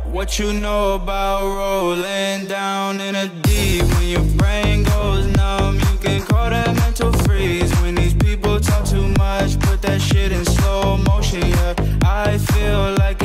What you know about rolling down in a deep? When your brain goes numb, you can call that mental freeze. When these people talk too much, put that shit in slow motion, yeah. I feel like